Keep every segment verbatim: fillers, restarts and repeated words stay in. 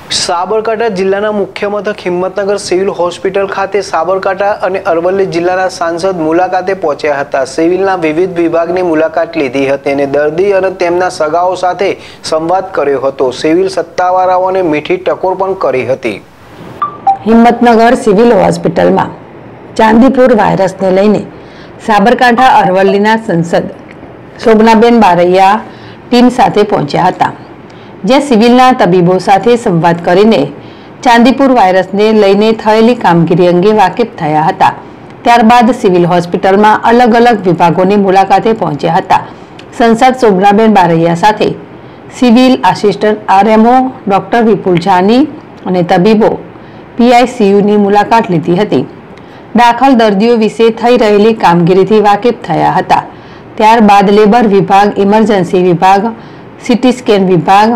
સાબરકાંઠા જિલ્લાના મુખ્ય મથક હિંમતનગર સિવિલ હોસ્પિટલ ખાતે સાબરકાંઠા અને અરવલ્લી જિલ્લાના સાંસદ મુલાકાતે પહોંચ્યા હતા। સિવિલના વિવિધ વિભાગની મુલાકાત લીધી હતી અને દર્દી અને તેમના સગાઓ સાથે સંવાદ કર્યો હતો। સિવિલ સત્તાવાળાઓને મીઠી ટકોર પણ કરી હતી। હિંમતનગર સિવિલ હોસ્પિટલમાં ચાંદીપુર વાયરસને લઈને સાબરકાંઠા અરવલ્લીના સંસદ શોભનાબેન બારૈયા ટીમ સાથે પહોંચ્યા હતા, જે સિવિલના તબીબો સાથે સંવાદ કરીને ચાંદીપુર વાયરસને લઈને થયેલી કામગીરી અંગે વાકેફ થયા હતા। ત્યારબાદ સિવિલ હોસ્પિટલમાં અલગ અલગ વિભાગોની મુલાકાતે પહોંચ્યા હતા। સંસદ શોભનાબેન બારૈયા સાથે civil assistant RMO doctor Vipul Jani અને તબીબો પીઆઈસીયુની મુલાકાત લીધી હતી। દાખલ દર્દીઓ વિશે થઈ રહેલી કામગીરીથી વાકેફ થયા હતા। ત્યારબાદ લેબર વિભાગ, ઇમરજન્સી વિભાગ, સીટી સ્કેન વિભાગ,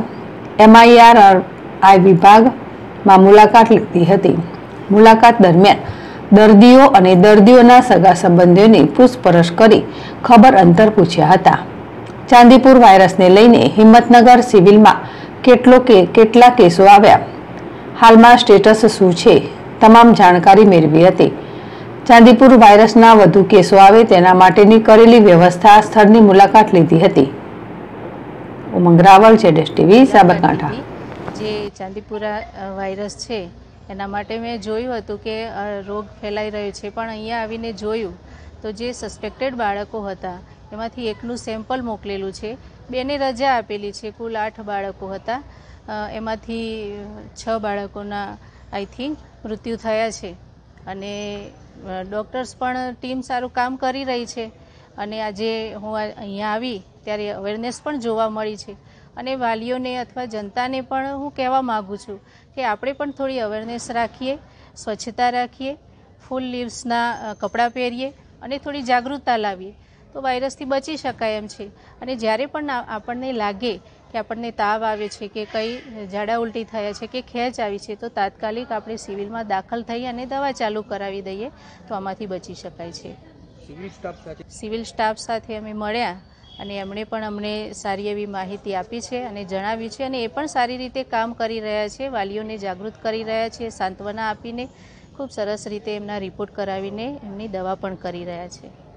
એમઆઈઆરઆઈ વિભાગમાં મુલાકાત લીધી હતી। મુલાકાત દરમિયાન દર્દીઓ અને દર્દીઓના સગા સંબંધીઓની પૂછપરછ કરી ખબર અંતર પૂછ્યા હતા। ચાંદીપુર વાયરસને લઈને હિંમતનગર સિવિલમાં કેટલો કે કેટલા કેસો આવ્યા, હાલમાં સ્ટેટસ શું છે, તમામ જાણકારી મેળવી હતી। ચાંદીપુર વાયરસના વધુ કેસો આવે તેના માટેની કરેલી વ્યવસ્થા સ્થળની મુલાકાત લીધી હતી। ઉમંગ રાવલ, જેડેશ ટીવી, સાબરકાંઠા। જે ચાંદીપુરા વાયરસ છે એના માટે મેં જોયું હતું કે રોગ ફેલાઈ રહ્યો છે, પણ અહીંયા આવીને જોયું તો જે સસ્પેક્ટેડ બાળકો હતા એમાંથી એકનું સેમ્પલ મોકલેલું છે, બેને રજા આપેલી છે। કુલ આઠ બાળકો હતા, એમાંથી છ બાળકોના આઈ થિંક મૃત્યુ થયા છે અને ડૉક્ટર્સ પણ ટીમ સારું કામ કરી રહી છે। અને આજે હું અહીંયા આવી ત્યારે અવેરનેસ પણ જોવા મળી છે અને વાલીઓને અથવા જનતાને પણ હું કહેવા માગું છું કે આપણે પણ થોડી અવેરનેસ રાખીએ, સ્વચ્છતા રાખીએ, ફૂલ લીવ્સના કપડાં પહેરીએ અને થોડી જાગૃતતા લાવીએ તો વાયરસથી બચી શકાય એમ છે। અને જ્યારે પણ આપણને લાગે કે આપણને તાવ આવે છે કે કંઈ ઝાડા ઉલટી થયા છે કે ખેંચ આવી છે તો તાત્કાલિક આપણે સિવિલમાં દાખલ થઈ અને દવા ચાલુ કરાવી દઈએ તો આમાંથી બચી શકાય છે। સિવિલ સ્ટાફ સાથે સિવિલ સ્ટાફ સાથે અમે મળ્યા અને એમણે પણ અમને સારી એવી માહિતી આપી છે અને જણાવી છે અને એ પણ સારી રીતે કામ કરી રહ્યા છે, વાલીઓને જાગૃત કરી રહ્યા છે, સાંત્વના આપીને ખૂબ સરસ રીતે એમના રિપોર્ટ કરાવીને એમની દવા પણ કરી રહ્યા છે।